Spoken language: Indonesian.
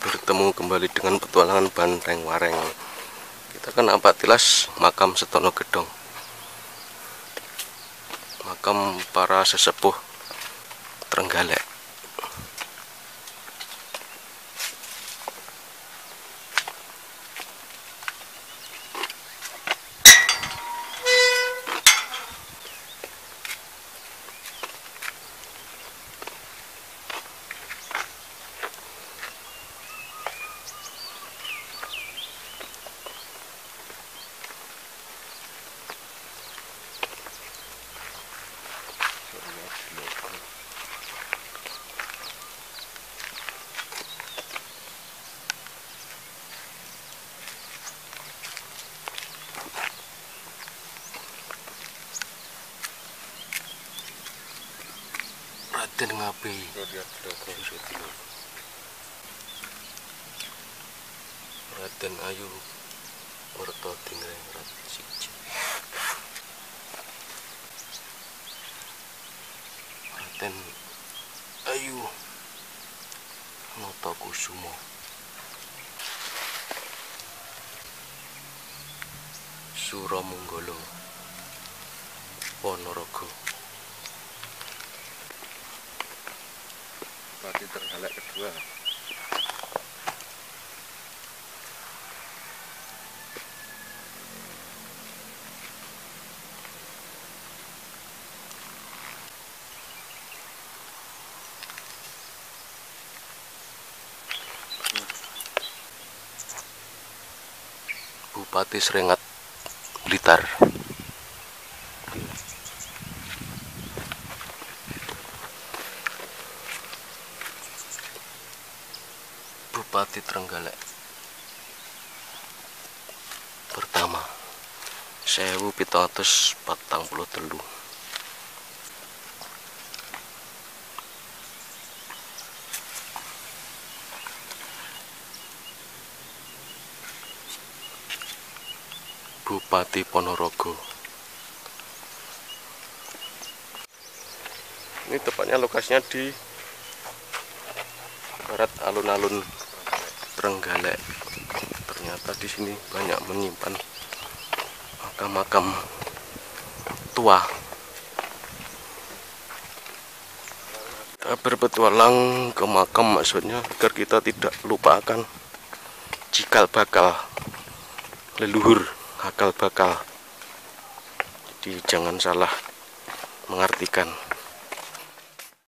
Bertemu kembali dengan petualangan Banteng Wareng. Kita kan nampak tilas makam Setono Gedong, makam para sesepuh Trenggalek. Raden Ngabe Raden Ayu Merto Dingrengrat siji, Raden Ayu Notokusumo, Suromunggolo Ponorogo. Bupati Trenggalek kedua. Bupati Srengat Blitar. Bupati Trenggalek pertama 1743. Bupati Ponorogo. Ini tepatnya lokasinya di barat alun-alun Trenggalek. Ternyata di sini banyak menyimpan makam-makam tua. Kita berpetualang ke makam maksudnya agar kita tidak lupakan cikal bakal leluhur, akal bakal. Jadi jangan salah mengartikan.